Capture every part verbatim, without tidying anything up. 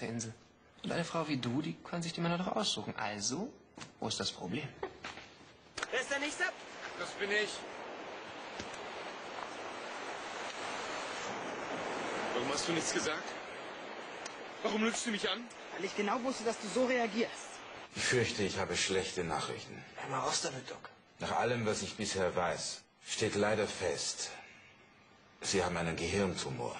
der Insel. Und eine Frau wie du, die kann sich die Männer doch aussuchen. Also, wo ist das Problem? Wer ist der Nächste? Das bin ich. Warum hast du nichts gesagt? Warum lügst du mich an? Weil ich genau wusste, dass du so reagierst. Ich fürchte, ich habe schlechte Nachrichten. Hör mal raus damit, Doc. Nach allem, was ich bisher weiß, steht leider fest, Sie haben einen Gehirntumor.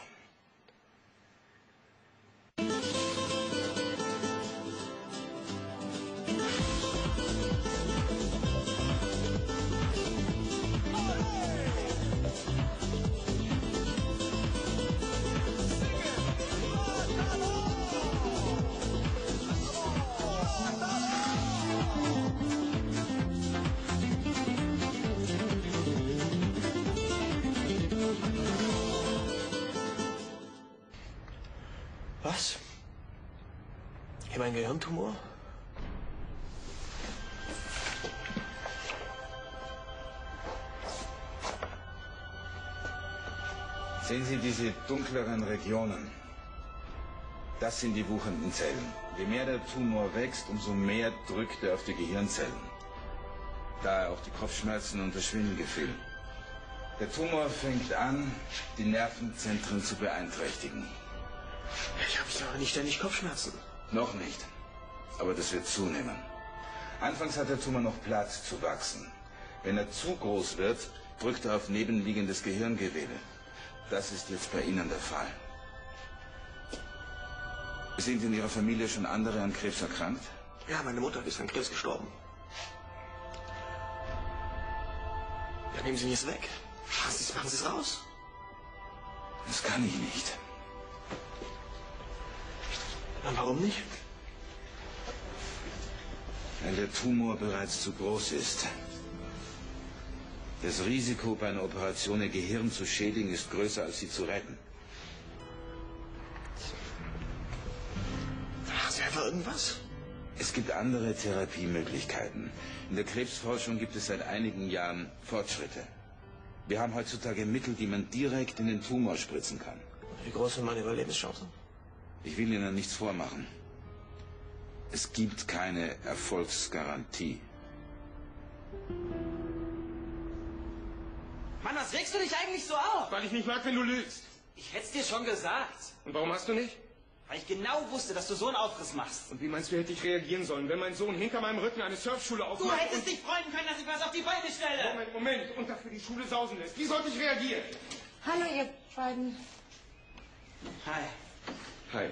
Was? Ich habe einen Gehirntumor? Sehen Sie diese dunkleren Regionen? Das sind die wuchernden Zellen. Je mehr der Tumor wächst, umso mehr drückt er auf die Gehirnzellen. Daher auch die Kopfschmerzen und das Schwindelgefühl. Der Tumor fängt an, die Nervenzentren zu beeinträchtigen. Ich habe doch nicht ständig Kopfschmerzen. Noch nicht. Aber das wird zunehmen. Anfangs hat der Tumor noch Platz zu wachsen. Wenn er zu groß wird, drückt er auf nebenliegendes Gehirngewebe. Das ist jetzt bei Ihnen der Fall. Sind in Ihrer Familie schon andere an Krebs erkrankt? Ja, meine Mutter ist an Krebs gestorben. Ja, nehmen Sie ihn jetzt weg. Machen Sie es, machen Sie es raus. Das kann ich nicht. Na, warum nicht? Weil der Tumor bereits zu groß ist. Das Risiko, bei einer Operation Ihr Gehirn zu schädigen, ist größer, als sie zu retten. Machen Sie einfach irgendwas? Es gibt andere Therapiemöglichkeiten. In der Krebsforschung gibt es seit einigen Jahren Fortschritte. Wir haben heutzutage Mittel, die man direkt in den Tumor spritzen kann. Wie groß sind meine Überlebenschancen? Ich will Ihnen nichts vormachen. Es gibt keine Erfolgsgarantie. Mann, was regst du dich eigentlich so auf? Weil ich nicht mag, wenn du lügst. Ich hätte es dir schon gesagt. Und warum hast du nicht? Weil ich genau wusste, dass du so einen Aufriss machst. Und wie meinst du, hätte ich reagieren sollen, wenn mein Sohn hinter meinem Rücken eine Surfschule aufmacht? Du hättest dich freuen können, dass ich was auf die Beine stelle. Moment, Moment. Und dafür die Schule sausen lässt. Wie sollte ich reagieren? Hallo, ihr beiden. Hi. Hi.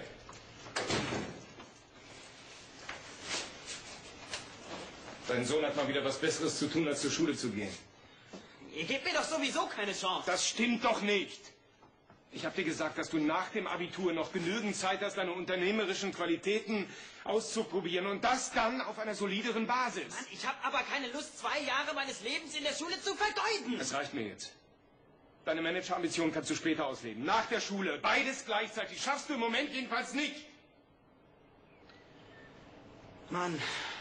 Dein Sohn hat mal wieder was Besseres zu tun, als zur Schule zu gehen. Ihr gebt mir doch sowieso keine Chance. Das stimmt doch nicht. Ich habe dir gesagt, dass du nach dem Abitur noch genügend Zeit hast, deine unternehmerischen Qualitäten auszuprobieren und das dann auf einer solideren Basis. Mann, ich habe aber keine Lust, zwei Jahre meines Lebens in der Schule zu vergeuden. Es reicht mir jetzt. Deine Managerambition kannst du später ausleben. Nach der Schule. Beides gleichzeitig. Schaffst du im Moment jedenfalls nicht. Mann.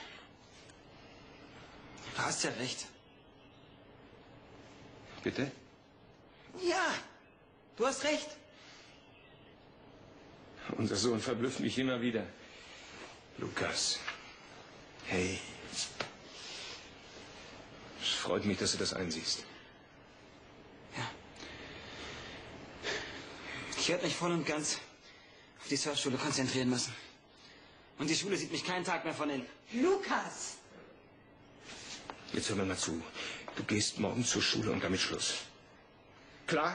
Du hast ja recht. Bitte? Ja, du hast recht. Unser Sohn verblüfft mich immer wieder. Lukas. Hey. Es freut mich, dass du das einsiehst. Ja. Ich werde mich voll und ganz auf die Surfschule konzentrieren müssen. Und die Schule sieht mich keinen Tag mehr von innen. Lukas! Jetzt hör mir mal zu. Du gehst morgen zur Schule und damit Schluss. Klar?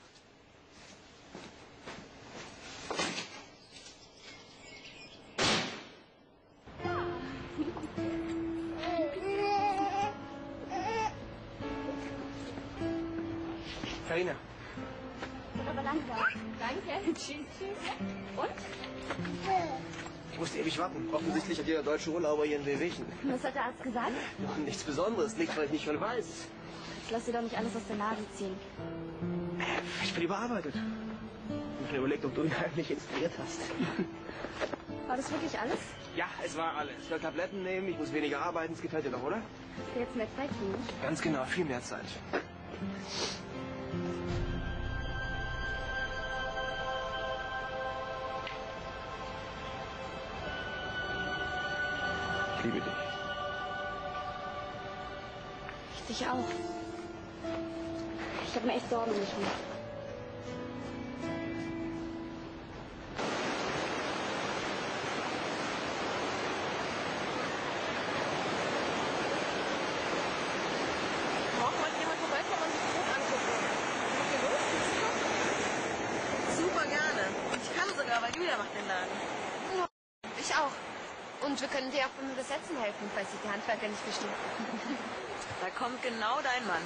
Karina. Aber langsam. Danke. Tschüss, tschüss. Und? Ich musste ewig warten. Offensichtlich hat jeder deutsche Urlauber ihren Wehwehchen. Was hat der Arzt gesagt? Nichts Besonderes, nichts, was ich nicht schon weiß. Jetzt lass dir doch nicht alles aus der Nase ziehen. Ich bin überarbeitet. Ich habe mir überlegt, ob du ihn eigentlich inspiriert hast. War das wirklich alles? Ja, es war alles. Ich soll Tabletten nehmen, ich muss weniger arbeiten. Es gefällt dir doch, oder? Hast du jetzt mehr Zeit für mich? Ganz genau, viel mehr Zeit. Ich liebe dich. Ich dich auch. Ich habe mir echt Sorgen um dich gemacht. Morgen wollte jemand vorbeikommen und sich das Buch angucken. Habt ihr Lust? Super gerne. Und ich kann sogar, weil Julia macht den Laden. Ich auch. Und wir können dir auch beim Übersetzen helfen, falls sich die Handwerker nicht verstehen. Da kommt genau dein Mann.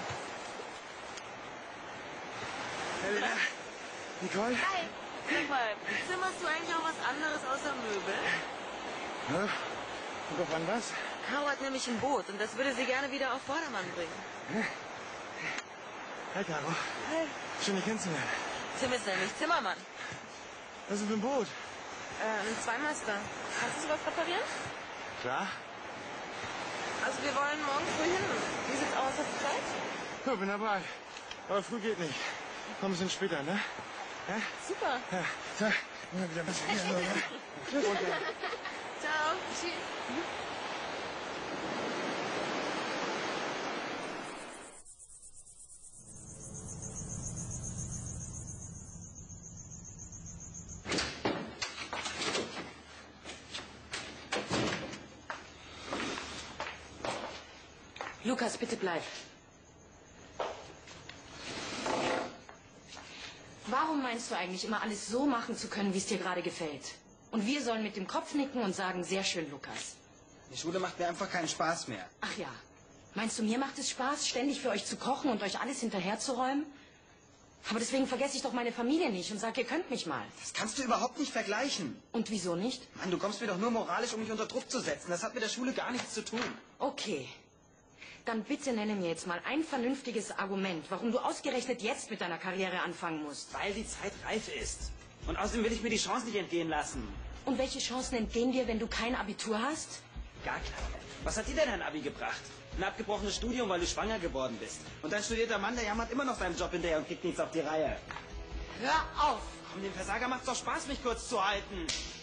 Helena. Nicole. Hi. Sag mal, zimmerst du eigentlich auch was anderes außer Möbel? Ja? Und auf wann was? Caro hat nämlich ein Boot und das würde sie gerne wieder auf Vordermann bringen. Hi, Caro. Hey. Schön, dich kennenzulernen. Tim ist nämlich Zimmermann. Was ist für ein Boot? Äh, ein Zweimaster. Kannst du sowas reparieren? Klar. Also wir wollen morgen früh hin. Wie sieht's aus? Hast du Zeit? Ja, bin dabei. Aber früh geht nicht. Komm ein bisschen später, ne? Ja? Super. Ja. So, immer wieder ein bisschen hier. So, ne? Tschüss. Ciao. Tschüss. Lukas, bitte bleib. Warum meinst du eigentlich immer alles so machen zu können, wie es dir gerade gefällt? Und wir sollen mit dem Kopf nicken und sagen, sehr schön, Lukas. Die Schule macht mir einfach keinen Spaß mehr. Ach ja, meinst du, mir macht es Spaß, ständig für euch zu kochen und euch alles hinterherzuräumen? Aber deswegen vergesse ich doch meine Familie nicht und sag, ihr könnt mich mal. Das kannst du überhaupt nicht vergleichen. Und wieso nicht? Mann, du kommst mir doch nur moralisch, um mich unter Druck zu setzen. Das hat mit der Schule gar nichts zu tun. Okay. Dann bitte nenne mir jetzt mal ein vernünftiges Argument, warum du ausgerechnet jetzt mit deiner Karriere anfangen musst. Weil die Zeit reif ist. Und außerdem will ich mir die Chance nicht entgehen lassen. Und welche Chancen entgehen dir, wenn du kein Abitur hast? Gar keine. Was hat dir denn ein Abi gebracht? Ein abgebrochenes Studium, weil du schwanger geworden bist. Und dein studierter Mann, der jammert immer noch seinem Job hinterher und kriegt nichts auf die Reihe. Hör auf! Komm, dem Versager macht's doch Spaß, mich kurz zu halten.